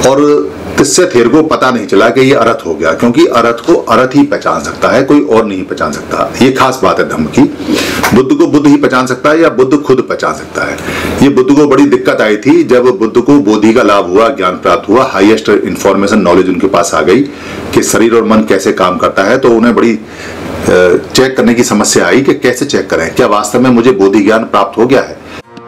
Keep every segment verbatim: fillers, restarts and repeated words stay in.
और तिस्से थेर को पता नहीं चला कि ये अरथ हो गया, क्योंकि अरथ को अरथ ही पहचान सकता है, कोई और नहीं पहचान सकता। ये खास बात है धम्म की। बुद्ध को बुद्ध ही पहचान सकता है या बुद्ध खुद पहचान सकता है। ये बुद्ध को बड़ी दिक्कत आई थी जब बुद्ध को बोधि का लाभ हुआ, ज्ञान प्राप्त हुआ, हाईएस्ट इंफॉर्मेशन नॉलेज उनके पास आ गई कि शरीर और मन कैसे काम करता है, तो उन्हें बड़ी चेक करने की समस्या आई कि कैसे चेक करें, क्या वास्तव में मुझे बोधि ज्ञान प्राप्त हो गया है।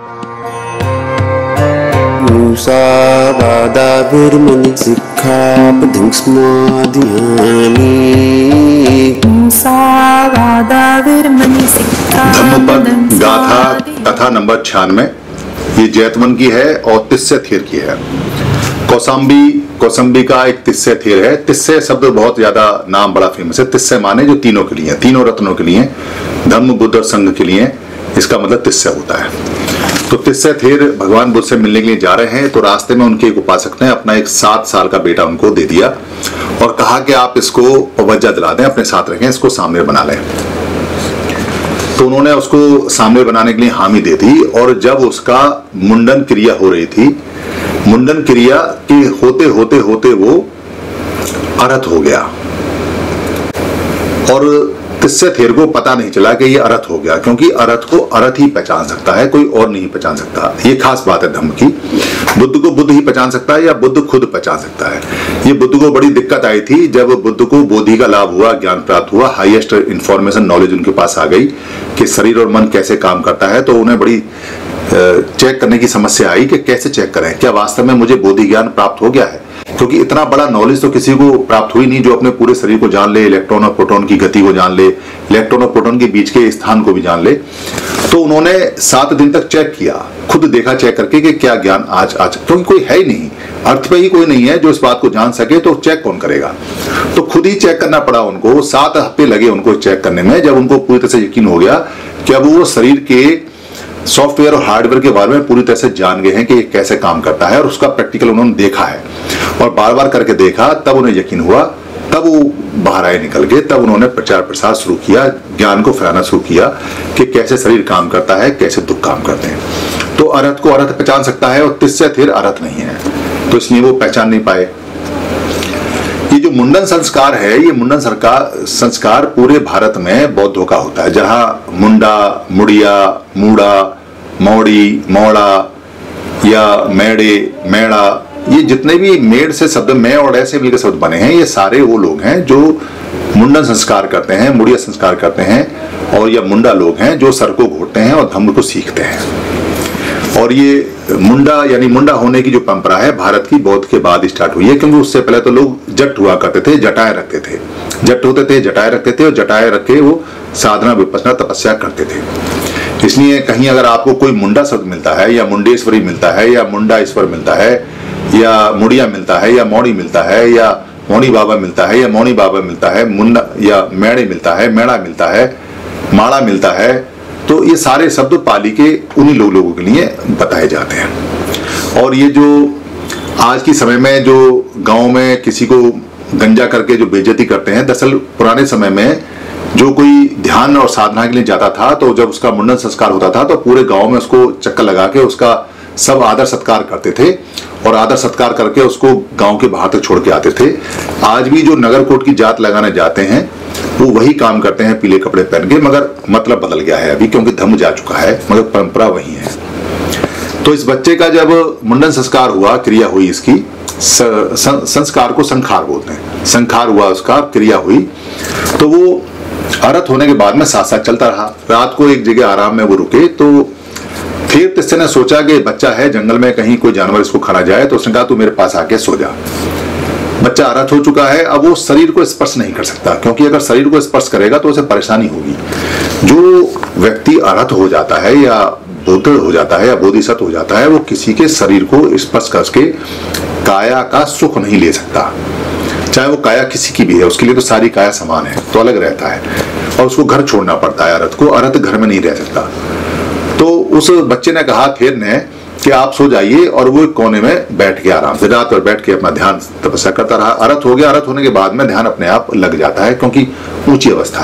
मुसावादाविर्मणि सिक्खापदं समादियामि। मुसावादाविर्मणि सिक्खापदं धम्मपद गाथा कथा नंबर छियानवे, ये जैतवन की है और तिस्से थेर की है। कौशाम्बी कौशाम्बी का एक तिस्से थेर है। तिस्से शब्द बहुत ज्यादा नाम बड़ा फेमस है। तिस्से माने जो तीनों के लिए, तीनों रत्नों के लिए, धम्म बुद्ध और संघ के लिए, इसका मतलब तिस्से होता है। तो तिस्से थेर भगवान बुद्ध से मिलने के लिए जा रहे हैं, तो रास्ते में उनके एक उपासक ने अपना एक सात साल का बेटा उनको दे दिया और कहा कि आप इसको पवज्जा दिला दें, अपने साथ रखें, इसको सामने बना लें। तो उन्होंने उसको सामने बनाने के लिए हामी दे दी और जब उसका मुंडन क्रिया हो रही थी, मुंडन क्रिया के होते होते होते वो अरथ हो गया और तिस्से थेर को पता नहीं चला कि ये अरथ हो गया, क्योंकि अरथ को अरथ ही पहचान सकता है, कोई और नहीं पहचान सकता। ये खास बात है धम्म की। बुद्ध को बुद्ध ही पहचान सकता है या बुद्ध खुद पहचान सकता है। ये बुद्ध को बड़ी दिक्कत आई थी जब बुद्ध को बोधि का लाभ हुआ, ज्ञान प्राप्त हुआ, हाईएस्ट इंफॉर्मेशन नॉलेज उनके पास आ गई कि शरीर और मन कैसे काम करता है, तो उन्हें बड़ी चेक करने की समस्या आई कि कैसे चेक करें, क्या वास्तव में मुझे बोधि ज्ञान प्राप्त हो गया है। क्योंकि इतना बड़ा नॉलेज तो किसी को प्राप्त हुई नहीं जो अपने पूरे शरीर को जान ले, इलेक्ट्रॉन और प्रोटॉन की गति को जान ले, इलेक्ट्रॉन और प्रोटॉन के बीच के स्थान को भी जान ले। तो उन्होंने सात दिन तक चेक किया, खुद देखा चेक करके कि क्या ज्ञान आज आज क्योंकि कोई है ही नहीं, अर्थ पे ही कोई नहीं है जो इस बात को जान सके, तो चेक कौन करेगा। तो खुद ही चेक करना पड़ा उनको। सात हफ्ते लगे उनको चेक करने में। जब उनको पूरी तरह से यकीन हो गया कि अब वो शरीर के सॉफ्टवेयर और हार्डवेयर के बारे में पूरी तरह से जान गए हैं कि ये कैसे काम करता है और उसका प्रैक्टिकल उन्होंने देखा है और बार बार करके देखा, तब उन्हें यकीन हुआ, तब वो बाहर आए निकल गए। तब उन्होंने प्रचार प्रसार शुरू किया, ज्ञान को फैलाना शुरू किया कि कैसे शरीर काम करता है, कैसे दुख काम करते हैं। तो अरथ को अरथ पहचान सकता है और तिस्से थेर अरथ नहीं है, तो इसलिए वो पहचान नहीं पाए। ये जो मुंडन संस्कार है, ये मुंडन सरकार संस्कार पूरे भारत में बौद्धों का होता है। जहाँ मुंडा, मुड़िया, मूड़ा, मौड़ी, मौड़ा या मेड़े, मेड़ा, ये जितने भी मेड़ से शब्द में और ऐसे मिलकर शब्द बने हैं, ये सारे वो लोग हैं जो मुंडन संस्कार करते हैं, मुड़िया संस्कार करते हैं, और या मुंडा लोग हैं जो सर को घोटते हैं और धम्म को सीखते हैं। और ये मुंडा यानी मुंडा होने की जो परंपरा है भारत की बौद्ध के बाद स्टार्ट हुई है, क्योंकि उससे पहले तो लोग जट हुआ करते थे, जटाएं रखते थे, जट होते थे, जटाएं रखते थे और जटाएं रख के वो साधना विपස්සना तपस्या करते थे। इसलिए कहीं अगर आपको कोई मुंडा शब्द मिलता है या मुंडेश्वरी मिलता है या मुंडा ईश्वर मिलता है या मुड़िया मिलता है या मौड़ी मिलता है या मौनी बाबा मिलता है या मौनी बाबा मिलता है, मुंडा या मेड़े मिलता है, मेड़ा मिलता है, माड़ा मिलता है, तो ये सारे शब्द पाली के उन्हीं लोग लोगों के लिए बताए जाते हैं। और ये जो आज की समय में जो गांव में किसी को गंजा करके जो बेइज्जती करते हैं, दरअसल पुराने समय में जो कोई ध्यान और साधना के लिए जाता था, तो जब उसका मुंडन संस्कार होता था तो पूरे गांव में उसको चक्कर लगा के उसका सब आदर सत्कार करते थे और आदर सत्कार करके उसको गांव के बाहर तक छोड़ के आते थे। आज भी जो नगरकोट की जात लगाने जाते हैं वो वही काम करते हैं पीले कपड़े पहन के, मगर मतलब बदल गया है अभी, क्योंकि धम्म जा चुका है, मगर परंपरा वही है। तो इस बच्चे का जब मुंडन संस्कार हुआ, क्रिया हुई, इसकी संस्कार को संखार बोलते हैं, संखार हुआ, उसका क्रिया हुई, तो वो अरथ होने के बाद में साथ साथ चलता रहा। रात को एक जगह आराम में वो रुके, तो फिर तिस्से ने सोचा कि बच्चा है, जंगल में कहीं कोई जानवर इसको खा जाए, तो उसने कहा तू मेरे पास आके सो जा। बच्चा अरथ हो चुका है, अब वो शरीर को स्पर्श नहीं कर सकता, क्योंकि अगर शरीर को स्पर्श करेगा तो उसे परेशानी होगी। जो व्यक्ति अरथ हो जाता है या बुद्ध हो जाता है या बोधिसत्व हो जाता है, वो किसी के शरीर को स्पर्श करके काया का सुख नहीं ले सकता, चाहे वो काया किसी की भी है, उसके लिए तो सारी काया समान है, तो अलग रहता है और उसको घर छोड़ना पड़ता है अरथ को, अरथ घर में नहीं रह सकता। तो उस बच्चे ने कहा, थेर ने, कि आप सो जाइए, और वो एक कोने में बैठ के आराम से रात भर बैठ के अपना ध्यान तपस्या करता रहा। अरथ हो गया, अरथ होने के बाद में ध्यान अपने आप लग जाता है, क्योंकि ऊंची अवस्था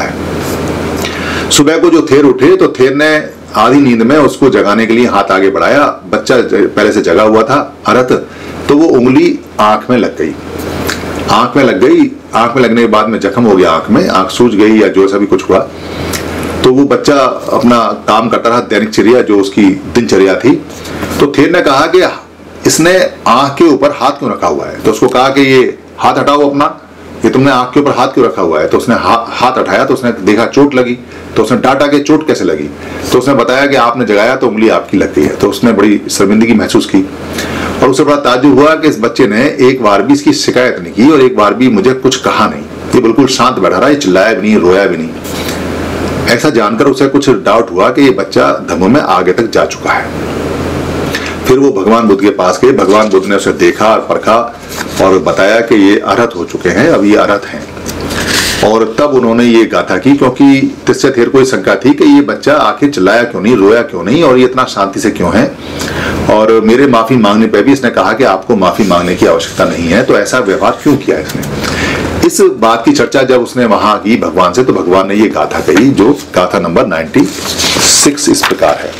है। सुबह को जो थेर उठे तो थेर ने आधी नींद में उसको जगाने के लिए हाथ आगे बढ़ाया। बच्चा पहले से जगा हुआ था अरथ, तो तो वो उंगली आंख में लग गई। आंख में लग गई, आंख में लगने के बाद में जख्म हो गया, आंख में आंख सूज गई या जो सा भी कुछ हुआ। तो वो बच्चा अपना काम करता रहा, दैनिकचर्या जो उसकी दिनचर्या थी। तो थेर ने कहा कि इसने आंख के ऊपर हाथ क्यों रखा हुआ है। तो उसको कहा कि ये हाथ हटाओ अपना, ये तुमने आंख के ऊपर हाथ क्यों रखा हुआ है। तो उसने हा, हाथ हटाया तो उसने देखा चोट लगी। तो उसने डांटा कि चोट कैसे लगी। तो उसने बताया कि आपने जगाया तो उंगली आपकी लग गई है। तो उसने बड़ी शर्मिंदगी महसूस की और उसे बड़ा ताज्जुब हुआ कि इस बच्चे ने एक बार भी इसकी शिकायत नहीं की और एक बार भी मुझे कुछ कहा नहीं। ये बिल्कुल शांत बैठा रहा, ये चिल्लाया भी नहीं, रोया भी नहीं। ऐसा जानकर उसे कुछ डाउट हुआ कि ये बच्चा धम्म में आगे तक जा चुका है। फिर वो भगवान बुद्ध के पास गए। भगवान बुद्ध ने उसे देखा और परखा और बताया कि ये अरहत हो चुके हैं, अब ये अरहत हैं। और तब उन्होंने ये गाथा की, क्योंकि तिस्से थेर को शंका थी कि ये बच्चा आखिर चिल्लाया क्यों नहीं, रोया क्यों नहीं और ये इतना शांति से क्यों है। और मेरे माफी मांगने पर भी इसने कहा कि आपको माफी मांगने की आवश्यकता नहीं है, तो ऐसा व्यवहार क्यों किया इसने। इस बात की चर्चा जब उसने वहां की भगवान से, तो भगवान ने ये गाथा कही, जो गाथा नंबर छियानवे इस प्रकार है।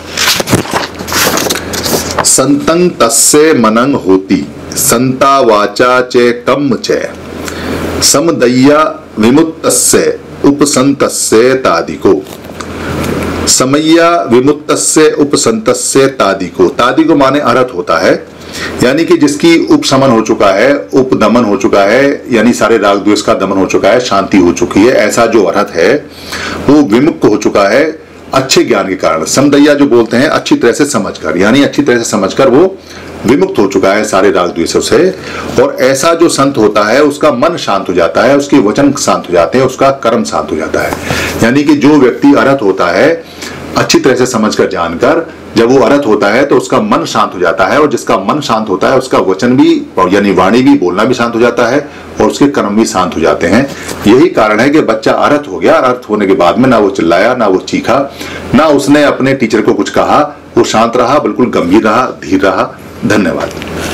संतं तस्य मनंग होती संता वाचा चे कम चे समदय्या विमुक्तस्य उपसंतस्य तादिको। समय्या विमुक्तस्य उपसंतस्य तादिको। तादिको माने अरहत होता है, यानी कि जिसकी उपशमन हो चुका है, उपदमन हो चुका है, यानी सारे राग द्वेष का दमन हो चुका है, शांति हो चुकी है। ऐसा जो अरहत है वो विमुक्त हो चुका है अच्छे ज्ञान के कारण। समदय्या जो बोलते हैं अच्छी तरह से समझकर, यानी अच्छी तरह से समझकर वो विमुक्त हो चुका है सारे राग द्वेषों से। और ऐसा जो संत होता है उसका मन शांत हो जाता है, उसके वचन शांत हो जाते हैं, उसका कर्म शांत हो जाता है। यानी कि जो व्यक्ति अरहत होता है अच्छी तरह से समझकर जानकर, जब वो अरहत होता है तो उसका मन शांत हो जाता है। और जिसका मन शांत होता है उसका वचन भी, यानी वाणी भी, बोलना भी शांत हो जाता है और उसके कर्म भी शांत हो जाते हैं। यही कारण है कि बच्चा अरहत हो गया। अरहत होने के बाद में ना वो चिल्लाया, ना वो चीखा, ना उसने अपने टीचर को कुछ कहा, वो शांत रहा, बिल्कुल गंभीर रहा, धीर रहा। धन्यवाद।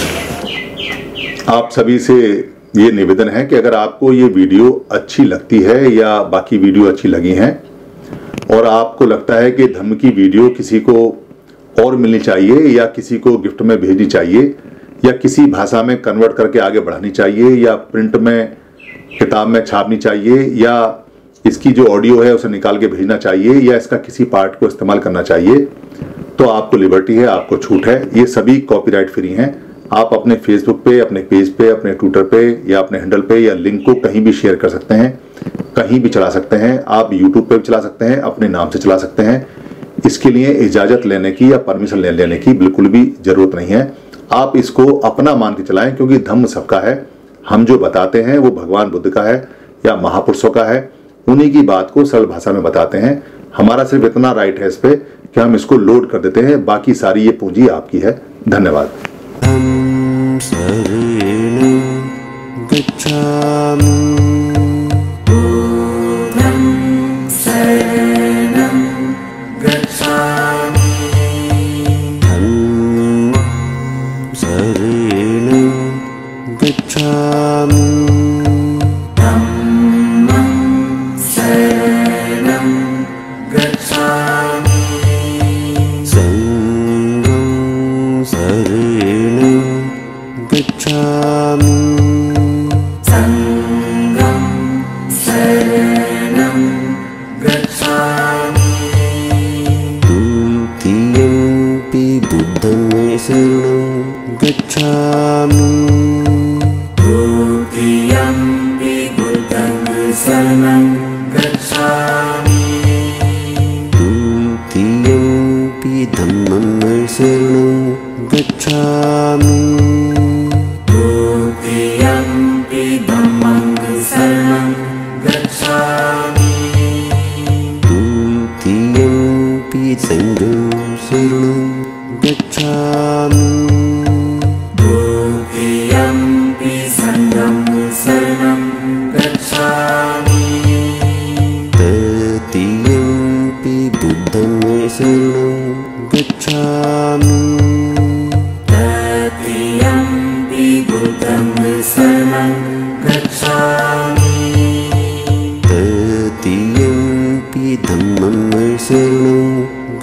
आप सभी से ये निवेदन है कि अगर आपको ये वीडियो अच्छी लगती है या बाकी वीडियो अच्छी लगी हैं और आपको लगता है कि धम्म की वीडियो किसी को और मिलनी चाहिए या किसी को गिफ्ट में भेजनी चाहिए या किसी भाषा में कन्वर्ट करके आगे बढ़ानी चाहिए या प्रिंट में किताब में छापनी चाहिए या इसकी जो ऑडियो है उसे निकाल के भेजना चाहिए या इसका किसी पार्ट को इस्तेमाल करना चाहिए, तो आपको लिबर्टी है, आपको छूट है। ये सभी कॉपीराइट फ्री हैं। आप अपने फेसबुक पे, अपने पेज पे, अपने ट्विटर पे या अपने हैंडल पे या लिंक को कहीं भी शेयर कर सकते हैं, कहीं भी चला सकते हैं। आप यूट्यूब पे भी चला सकते हैं, अपने नाम से चला सकते हैं। इसके लिए इजाजत लेने की या परमिशन ले लेने की बिल्कुल भी जरूरत नहीं है। आप इसको अपना मान के चलाएं, क्योंकि धम्म सबका है। हम जो बताते हैं वो भगवान बुद्ध का है या महापुरुषों का है, उन्हीं की बात को सरल भाषा में बताते हैं। हमारा सिर्फ इतना राइट है इस पे कि हम इसको लोड कर देते हैं, बाकी सारी ये पूंजी आपकी है। धन्यवाद।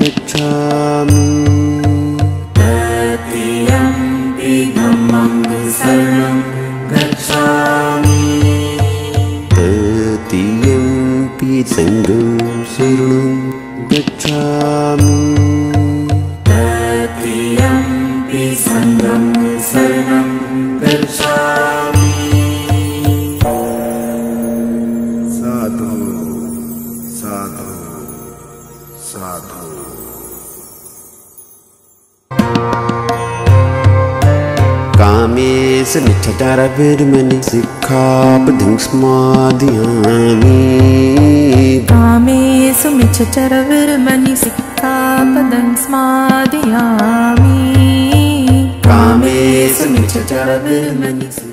Gacchami साधु। कामेश मिच्छाचारविर्मणि सिक्खापदं समादयामि। कामेषु मिच्छाचारविर्मणि सिक्खापदं समादयामि। कामेषु मिच्छाचारविर्मणि